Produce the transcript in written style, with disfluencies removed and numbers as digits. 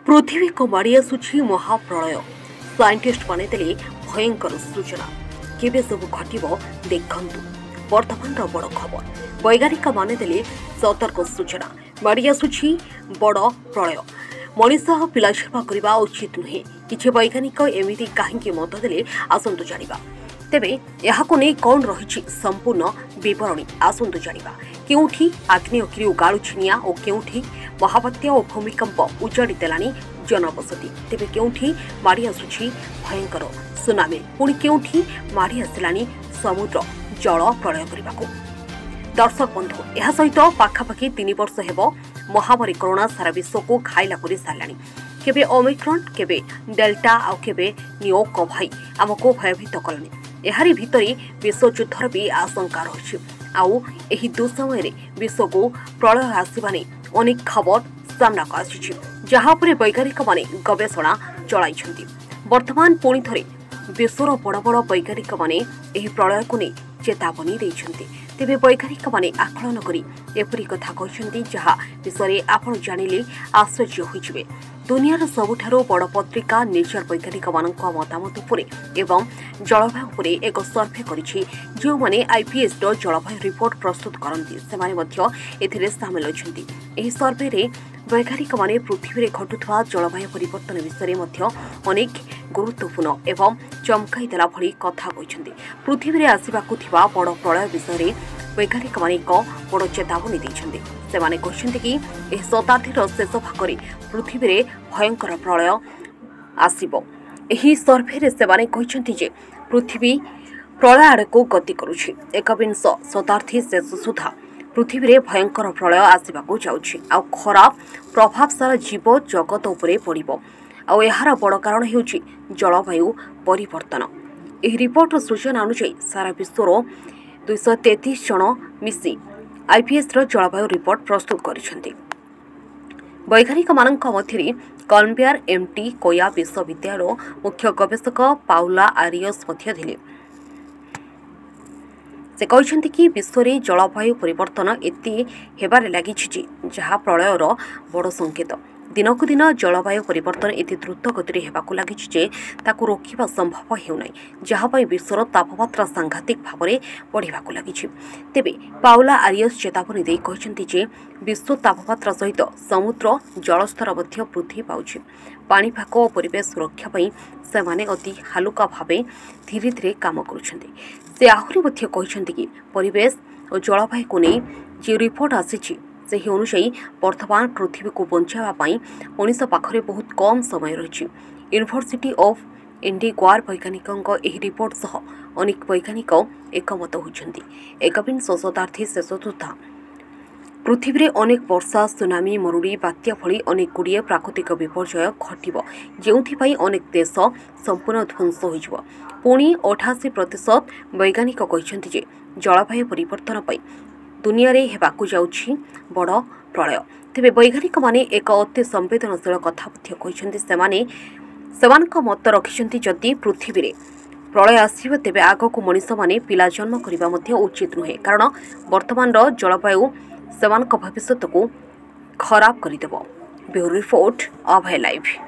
पृथ्वी को माड़ी आसुछि महाप्रलय। साइंटिस्ट माने देले भयंकर सूचना। केबे सब घटिबो देखंतु। वर्तमान बड़ खबर। वैज्ञानिक माने देले सतर्क सूचना। माड़ी आसुछि बड़ प्रलय। मनीष पिलाछेपा करने उचित नुहे। किछि वैज्ञानिक एमिति काहेकि मत देले आसंतु जानिबा। तेबे याहाको नै कौन रहिछि संपूर्ण विवरणी आसंतु जानिबा। केउठी आग्नेयगिरि उगाळुछि निया और केउठी महाबात्या और भूमिकंप उजाड़ी देलानी जनबसति। तेबे केउठी माड़ी आसुछि भयंकर सुनामी। पुणी केउठी माड़ी आसिलानी समुद्र जल प्रलय करबाको। दर्शक बंधु यह सहित पाखापाखि 3 वर्ष हेबो महामारी कोरोना सारा विश्व को खाइला करि सारलानी। केबे ओमिक्रॉन केबे डेल्टा आउ केबे नियो कोभाई आमको भयभीत कलानी। एहारी भितरी विश्व युद्धर भी आशंका रही। आउ एही दुसमय रे विश्व को प्रलय आसिबानी अनेक खबर सामना को आसी, जहाँ पर वैज्ञानिक माने गवेषणा चलाइछन्ति। वर्तमान पुणी थरे विश्वर बड़ बड़ वैज्ञानिक माने एही प्रलय को नै चेतावनी दैछन्ति। तेबे वैज्ञानिक माने आकलन करी एपरी कथा कहछन्ति जहाँ विषय आपण जानिले आश्चर्य होइजिबे। दुनियार सबुठारो बड़ पत्रिका नेचर वैज्ञानिक मानक मतामत उपरे एवं जलवायु उपरे एक सर्वे करिछि। जो माने आईपीएस रो जलवायु रिपोर्ट प्रस्तुत करन्ति सेमाने मध्य एथिरे शामिल अछन्ति। एही सर्वे रे वैज्ञानिक माने पृथ्वी रे घटुथवा जलवायु परिवर्तन विषय मध्य अनेक गुरुत्वपूर्ण एवं चमकाई देला भली कथा कहछन्ति। पृथ्वी रे आसीबाकु थिबा बड़ प्रलय विषय रे वैज्ञानिक माने एक बड़ चेतावनी दैछन्ति। सेमाने कहछन्ति कि एही शताब्दीर शेष भागरे पृथ्वी रे भयंकर प्रलय आसीबो। एही सर्वे रे सेमाने कहछन्ति जे पृथ्वी प्रलय आड़को गति करुछि। 21 शताब्दी शेष सुधा पृथ्वी रे भयंकर प्रलय आसीबाकू जाउछि। आ खराब प्रभाव सारा जीव जगत उपरे पड़िबो। आ एहार बड़ कारण हेउछि जलवायु परिवर्तन। एही रिपोर्ट सूचना अनुसार सारा विश्वर 233 जन मिसी आईपीएस रो जलवायु रिपोर्ट प्रस्तुत करिसेंति। वैज्ञानिक मानक मध्यरे कलम्बियार एमटी कोया विश्वविद्यालय मुख्य गवेषक पाउला आरियस मध्य थिले। से कहते कि विश्व में जलवायु परिवर्तन एते हेबारे लागिछि जहाँ प्रलयर बड़ संकेत। दिनक दिन जलवायु परिवर्तन एते द्रुत गति हेबाकु लागिछि जे ताकु रोकिबा संभव हेउनाई, जहाँ पई विश्वर तापमात्रा सांघातिक भावरे बढ़िबाकु लागिछि। तेबे पाउला आरियस चेतावनी देई कहछन्ति जे विश्व तापमात्रा सहित समुद्र जलस्तर मध्य वृद्धि पाउछि। पाणीपाग और परिवेश सुरक्षा पई सेमाने अति हालुका भावे धीरे धीरे काम करुछन्ति। से आहुरी मध्य कहछन्ति कि परिवेश और जलवायु को नहीं जो रिपोर्ट आसीछि सेही अनुसायी वर्तमान पृथ्वी को बंचावा पाई मनीष पाखरे बहुत कम समय रही। यूनिवर्सिटी ऑफ इंडिगोर वैज्ञानिकों एही रिपोर्ट सह अनेक वैज्ञानिक एकमत होइछन्ति। 21 शताब्दी शेष सुधा पृथ्वी रे अनेक वर्षा सुनामी मरुड़ी बात्या भली अनेक गुड़िए प्राकृतिक विपर्यय घटिबो, जेउथिपाई अनेक देश संपूर्ण ध्वंस होइजिबो। पुणी 88% वैज्ञानिक कहछन्ति जे जलवायु परिवर्तन पई दुनिया रे हेबाकु जाउछि बड़ प्रलय। तेबे वैज्ञानिक माने एक अति संवेदनशील कथा मध्य कहछन्ति। सेमानक मत रखिछन्ति जदि पृथ्वी रे प्रलय आसीबो तेबे आगको मनीष माने पिला जन्म करिबा मध्य उचित नुहे, कारण वर्तमान जलवायु सेमानक भविष्यत को खराब करिदेबो। Bureau report Abhay live.